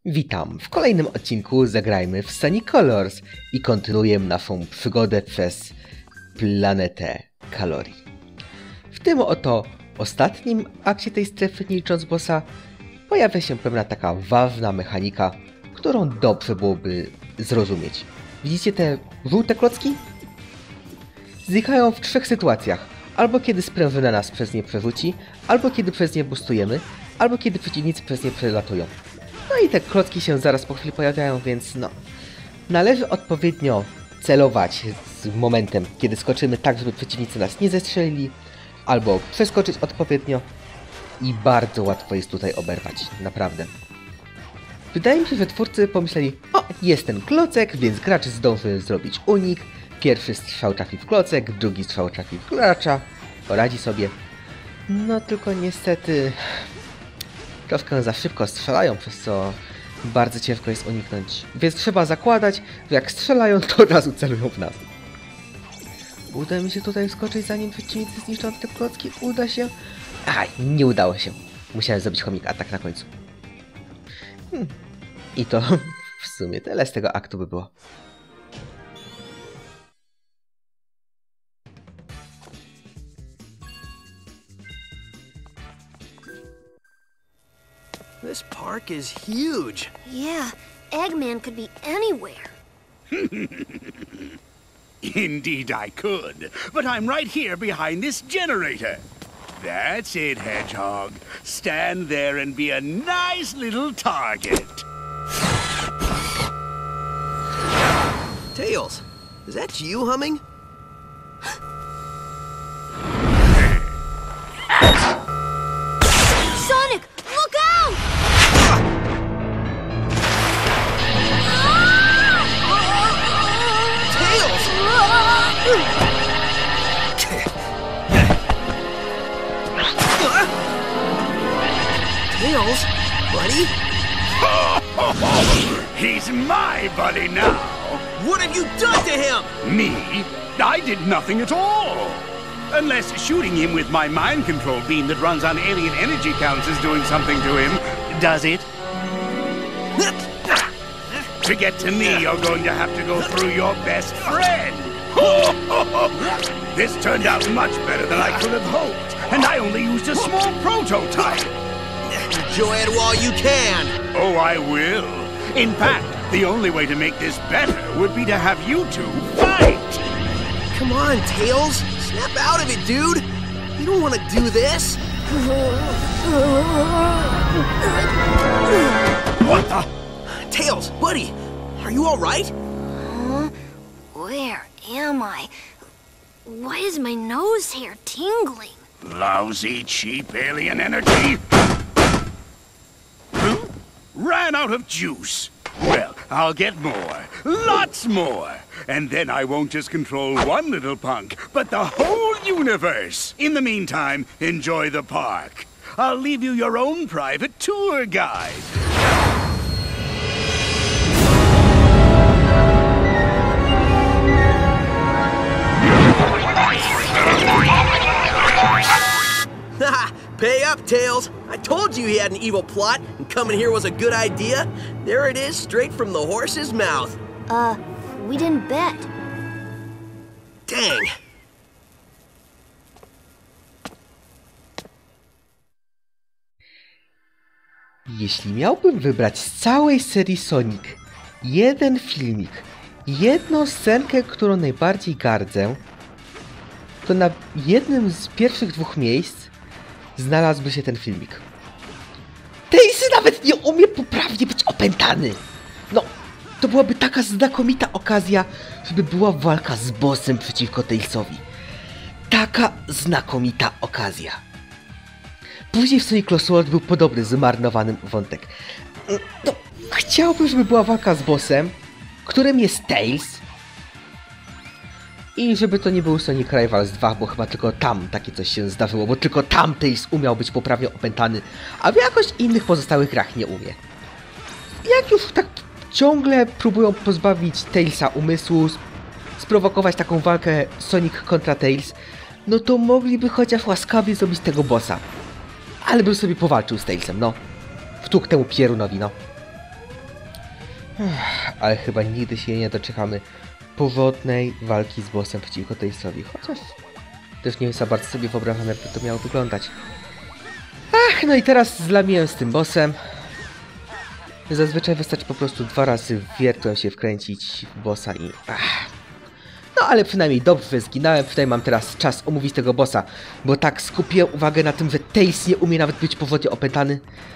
Witam! W kolejnym odcinku zagrajmy w Sunny Colors i kontynuujemy naszą przygodę przez planetę kalorii. W tym oto ostatnim akcie tej strefy, nie licząc bossa, pojawia się pewna taka ważna mechanika, którą dobrze byłoby zrozumieć. Widzicie te żółte klocki? Znikają w trzech sytuacjach. Albo kiedy sprężyna nas przez nie przerzuci, albo kiedy przez nie boostujemy, albo kiedy przeciwnicy przez nie przelatują. No i te klocki się zaraz po chwili pojawiają, więc no... Należy odpowiednio celować z momentem, kiedy skoczymy tak, żeby przeciwnicy nas nie zestrzelili, albo przeskoczyć odpowiednio i bardzo łatwo jest tutaj oberwać, naprawdę. Wydaje mi się, że twórcy pomyśleli, o, jest ten klocek, więc gracz zdąży zrobić unik. Pierwszy strzał trafi w klocek, drugi strzał trafi w gracza, poradzi sobie. No tylko niestety... troszkę za szybko strzelają, przez co bardzo ciężko jest uniknąć. Więc trzeba zakładać, że jak strzelają, to od razu celują w nas. Uda mi się tutaj wskoczyć, zanim przeciwnicy zniszczą te klocki? Uda się? Aj, nie udało się. Musiałem zrobić chomik atak na końcu. I to w sumie tyle z tego aktu by było. This park is huge. Yeah, Eggman could be anywhere. Indeed I could, but I'm right here behind this generator. That's it, Hedgehog. Stand there and be a nice little target. Tails, is that you humming? Sonic, look out! Tails! Tails, buddy? He's my buddy now. What have you done to him? Me? I did nothing at all. Unless shooting him with my mind control beam that runs on alien energy counts is doing something to him. Does it? To get to me, you're going to have to go through your best friend. This turned out much better than I could have hoped, and I only used a small prototype. Enjoy it while you can. Oh, I will. In fact, the only way to make this better would be to have you two fight. Come on, Tails. Snap out of it, dude. You don't want to do this. What the? Tails, buddy, are you all right? Where am I? Why is my nose hair tingling? Lousy, cheap alien energy. Ran out of juice. Well, I'll get more. Lots more. And then I won't just control one little punk, but the whole universe. In the meantime, enjoy the park. I'll leave you your own private tour guide. Haha, pay up, Tails. I told you he had an evil plot, and coming here was a good idea. There it is, straight from the horse's mouth. We didn't bet. Dang. Jeśli miałbym wybrać z całej serii Sonic jeden filmik, jedną scenkę, którą najbardziej gardzę, to na jednym z pierwszych dwóch miejsc znalazłby się ten filmik. Tails nawet nie umie poprawnie być opętany! No, to byłaby taka znakomita okazja, żeby była walka z bossem przeciwko Tailsowi. Taka znakomita okazja. Później w Sonic Lost World był podobny zmarnowany wątek. No, chciałbym, żeby była walka z bossem, którym jest Tails. I żeby to nie był Sonic Rivals 2, bo chyba tylko tam takie coś się zdarzyło, bo tylko tam Tails umiał być poprawnie opętany, a w jakoś innych pozostałych grach nie umie. Jak już tak ciągle próbują pozbawić Tailsa umysłu, sprowokować taką walkę Sonic kontra Tails, no to mogliby chociaż łaskawie zrobić tego bossa. Ale bym sobie powalczył z Tailsem, no. Wtłuk temu pierunowi, no. Ale chyba nigdy się nie doczekamy powrotnej walki z bossem przeciwko Tailsowi. Chociaż też nie wiem za bardzo sobie wyobrażam, jakby to miało wyglądać. Ach, no i teraz zlamiłem z tym bossem. Zazwyczaj wystarczy po prostu 2 razy wiertłem się wkręcić w bossa i... No ale przynajmniej dobrze zginąłem, tutaj mam teraz czas omówić tego bossa, bo tak skupiłem uwagę na tym, że Tails nie umie nawet być powodnie opętany.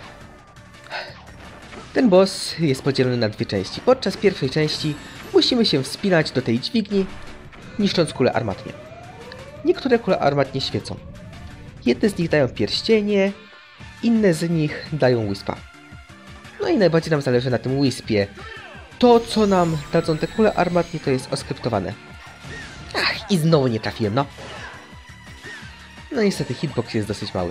Ten boss jest podzielony na 2 części. Podczas pierwszej części musimy się wspinać do tej dźwigni, niszcząc kule armatnie. Niektóre kule armatnie świecą. Jedne z nich dają pierścienie, inne z nich dają wispa. No i najbardziej nam zależy na tym wispie. To, co nam dadzą te kule armatnie, to jest oskryptowane. Ach, i znowu nie trafiłem, no. No niestety hitbox jest dosyć mały.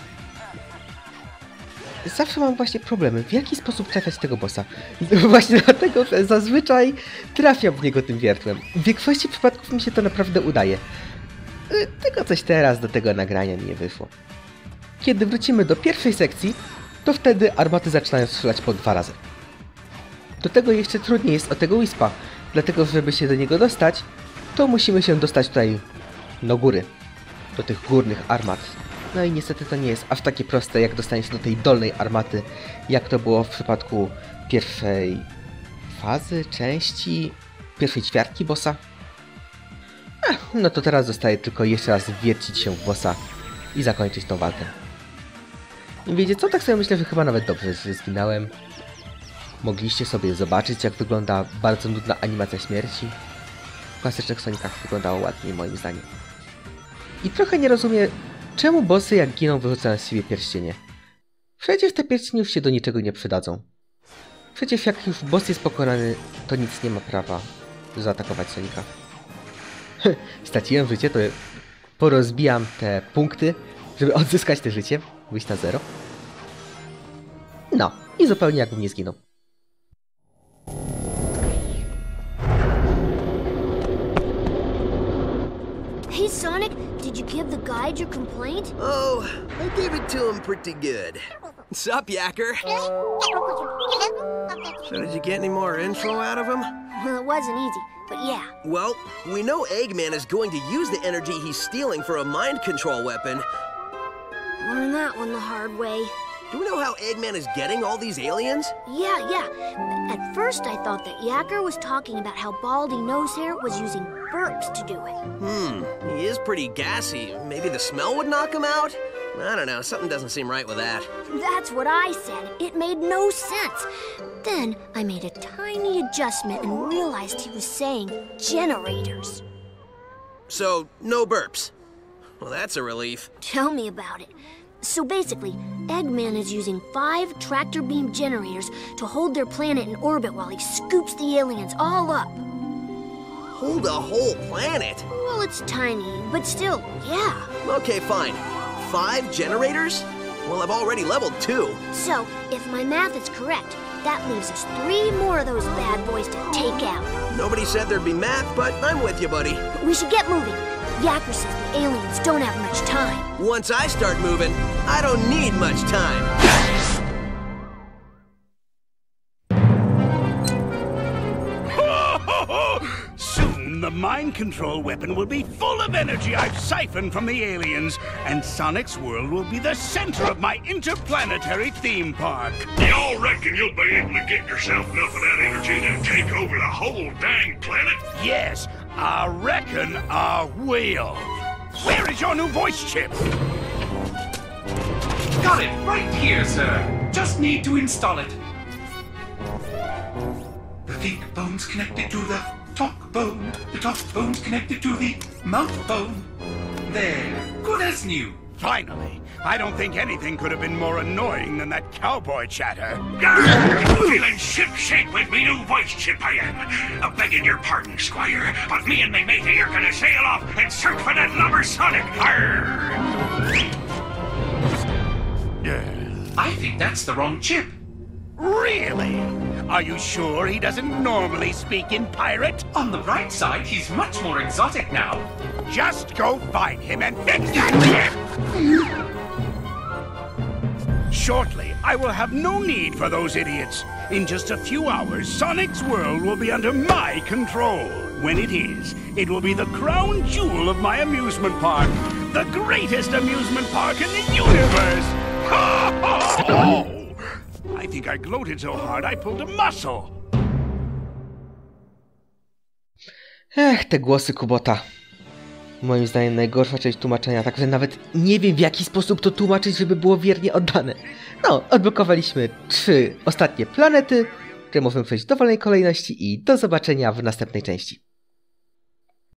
Zawsze mam właśnie problemy, w jaki sposób trafiać tego bossa. Właśnie dlatego, że zazwyczaj trafiam w niego tym wiertłem. W większości przypadków mi się to naprawdę udaje. Tylko coś teraz do tego nagrania mi nie wyszło. Kiedy wrócimy do pierwszej sekcji, to wtedy armaty zaczynają strzelać po 2 razy. Do tego jeszcze trudniej jest o tego wispa, dlatego żeby się do niego dostać, to musimy się dostać tutaj do góry, do tych górnych armat. No i niestety to nie jest aż takie proste, jak dostanie się do tej dolnej armaty, jak to było w przypadku pierwszej fazy, części, pierwszej ćwiartki bossa. No to teraz zostaje tylko jeszcze raz wiercić się w bossa i zakończyć tą walkę. I wiecie co, tak sobie myślę, że chyba nawet dobrze, że zginąłem. Mogliście sobie zobaczyć, jak wygląda bardzo nudna animacja śmierci. W klasycznych Sonicach wyglądało ładniej, moim zdaniem. I trochę nie rozumiem, czemu bossy jak giną wyrzucają z siebie pierścienie. Przecież te pierścienie już się do niczego nie przydadzą. Przecież jak już boss jest pokonany, to nic nie ma prawa zaatakować Sonika. Straciłem życie, to porozbijam te punkty, żeby odzyskać te życie, wyjść na 0. No, i zupełnie jakbym nie zginął. Hey, Sonic, did you give the guide your complaint? Oh, I gave it to him pretty good. Sup, Yacker? So did you get any more info out of him? Well, it wasn't easy, but yeah. Well, we know Eggman is going to use the energy he's stealing for a mind control weapon. Learned that one the hard way. Do we know how Eggman is getting all these aliens? Yeah. At first I thought that Yacker was talking about how Baldy Nosehair was using burps to do it. He is pretty gassy. Maybe the smell would knock him out? I don't know, something doesn't seem right with that. That's what I said. It made no sense. Then I made a tiny adjustment and realized he was saying generators. So, no burps. Well, that's a relief. Tell me about it. So basically, Eggman is using 5 tractor beam generators to hold their planet in orbit while he scoops the aliens all up. Hold a whole planet? Well, it's tiny, but still, yeah. Okay, fine. 5 generators? Well, I've already leveled 2. So, if my math is correct, that leaves us 3 more of those bad boys to take out. Nobody said there'd be math, but I'm with you, buddy. We should get moving. Yacker says the aliens don't have much time. Once I start moving, I don't need much time. Soon the mind control weapon will be full of energy I've siphoned from the aliens, and Sonic's world will be the center of my interplanetary theme park. Y'all reckon you'll be able to get yourself enough of that energy to take over the whole dang planet? Yes, I reckon I will. Where is your new voice chip? Got it right here, sir. Just need to install it. The think bone's connected to the talk bone. The talk bone's connected to the mouth bone. There, good as new. Finally. I don't think anything could have been more annoying than that cowboy chatter. Feeling ship-shape with me new voice chip I am. Begging your pardon, Squire, but me and me matey are gonna sail off and search for that lubber Sonic. I think that's the wrong chip. Really? Are you sure he doesn't normally speak in pirate? On the bright side, he's much more exotic now. Just go find him and fix that chip! Shortly, I will have no need for those idiots. In just a few hours, Sonic's world will be under my control. When it is, it will be the crown jewel of my amusement park. The greatest amusement park in the universe! Ha ha ha! I think I gloated so hard I pulled a muscle. Te głosy Kubota. Moim zdaniem najgorsza część tłumaczenia, także nawet nie wiem w jaki sposób to tłumaczyć, żeby było wiernie oddane. No, odblokowaliśmy 3 ostatnie planety, które możemy przejść w dowolnej kolejności i do zobaczenia w następnej części.